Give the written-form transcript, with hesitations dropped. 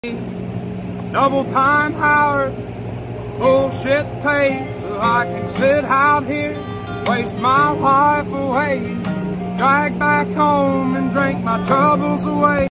Double time hours, bullshit pay, so I can sit out here, waste my life away, drag back home and drink my troubles away.